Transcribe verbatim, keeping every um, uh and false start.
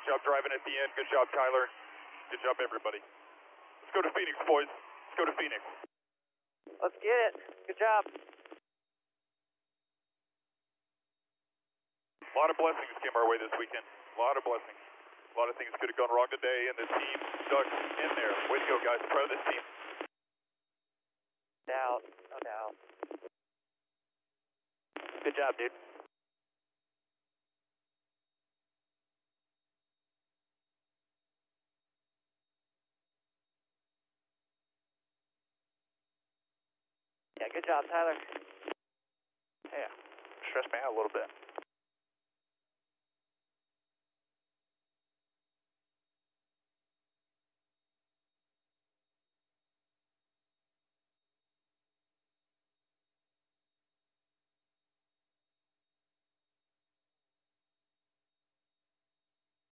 job driving at the end. Good job, Tyler. Good job, everybody. Let's go to Phoenix, boys. Let's go to Phoenix. Let's get it. Good job. A lot of blessings came our way this weekend. A lot of blessings. A lot of things could have gone wrong today, and the team stuck in there. Way to go, guys. Proud of this team. No doubt. No doubt. Good job, dude. Yeah, good job, Tyler. Yeah, stressed me out a little bit.